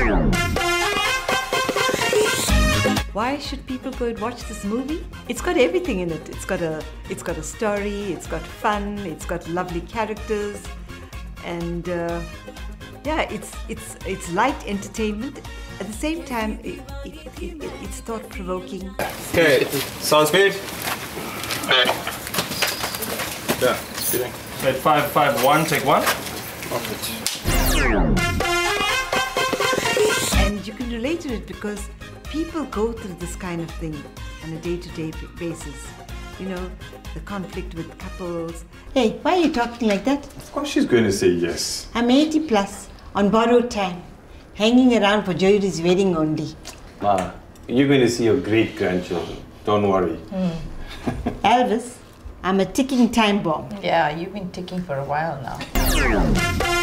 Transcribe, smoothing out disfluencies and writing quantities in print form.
Why should people go and watch this movie? It's got everything in it. It's got a story, it's got fun, it's got lovely characters, and yeah, it's light entertainment. At the same time, it's thought-provoking. Okay, sound speed. Yeah, speeding. Wait, 5, 5, 1, take 1. And you can relate to it because people go through this kind of thing on a day-to-day basis. You know, the conflict with couples. Hey, why are you talking like that? Of course she's going to say yes. I'm 80 plus, on borrowed time, hanging around for Joyri's wedding only. Ma, you're going to see your great-grandchildren. Don't worry. Elvis, I'm a ticking time bomb. Yeah, you've been ticking for a while now.